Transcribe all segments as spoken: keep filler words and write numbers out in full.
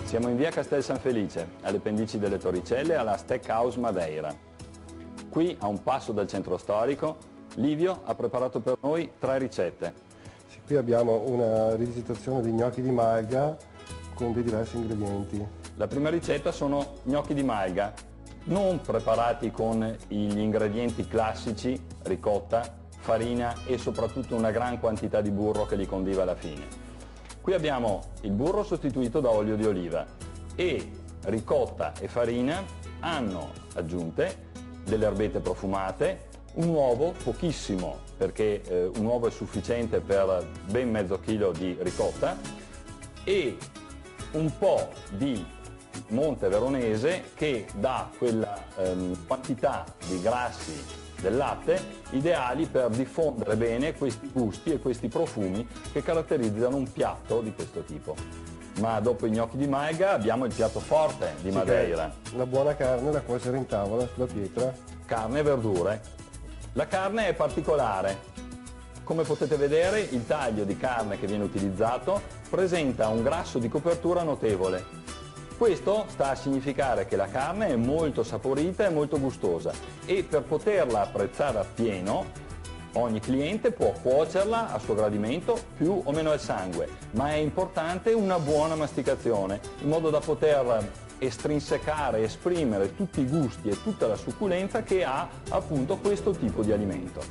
Siamo in via Castel San Felice, alle pendici delle Torricelle, alla Steakhouse Madeira. Qui, a un passo dal centro storico, Livio ha preparato per noi tre ricette. Sì, qui abbiamo una rivisitazione di gnocchi di malga con dei diversi ingredienti. La prima ricetta sono gnocchi di malga, non preparati con gli ingredienti classici, ricotta, farina e soprattutto una gran quantità di burro che li condiva alla fine. Qui abbiamo il burro sostituito da olio di oliva e ricotta e farina hanno aggiunte delle erbette profumate, un uovo, pochissimo perché eh, un uovo è sufficiente per ben mezzo chilo di ricotta, e un po' di monte veronese che dà quella ehm, quantità di grassi del latte ideali per diffondere bene questi gusti e questi profumi che caratterizzano un piatto di questo tipo. Ma dopo i gnocchi di malga abbiamo il piatto forte di Madeira. Sì, la buona carne da cuocere in tavola sulla pietra. Carne e verdure. La carne è particolare. Come potete vedere, il taglio di carne che viene utilizzato presenta un grasso di copertura notevole. Questo sta a significare che la carne è molto saporita e molto gustosa, e per poterla apprezzare appieno ogni cliente può cuocerla a suo gradimento, più o meno al sangue, ma è importante una buona masticazione in modo da poter estrinsecare, esprimere tutti i gusti e tutta la succulenza che ha appunto questo tipo di alimento.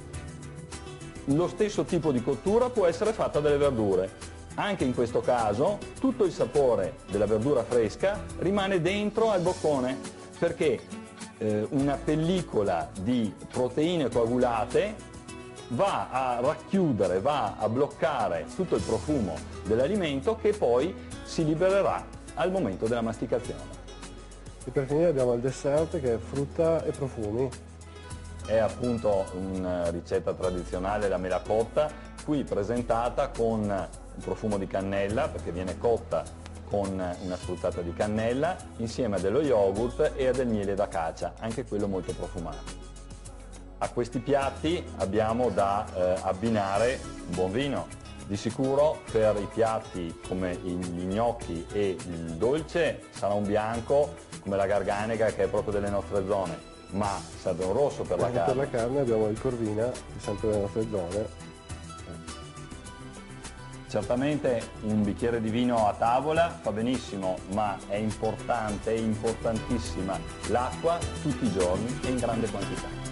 Lo stesso tipo di cottura può essere fatta delle verdure. Anche in questo caso tutto il sapore della verdura fresca rimane dentro al boccone, perché eh, una pellicola di proteine coagulate va a racchiudere, va a bloccare tutto il profumo dell'alimento che poi si libererà al momento della masticazione. E per finire abbiamo il dessert che è frutta e profumi. È appunto una ricetta tradizionale, la mela cotta, qui presentata con un profumo di cannella, perché viene cotta con una spruzzata di cannella insieme a dello yogurt e a del miele d'acacia, anche quello molto profumato. A questi piatti abbiamo da eh, abbinare un buon vino. Di sicuro per i piatti come gli gnocchi e il dolce sarà un bianco come la Garganega, che è proprio delle nostre zone, ma serve un rosso per la carne. Per la carne abbiamo il Corvina, che è sempre delle nostre zone. Certamente un bicchiere di vino a tavola fa benissimo, ma è importante, è importantissima l'acqua tutti i giorni e in grande quantità.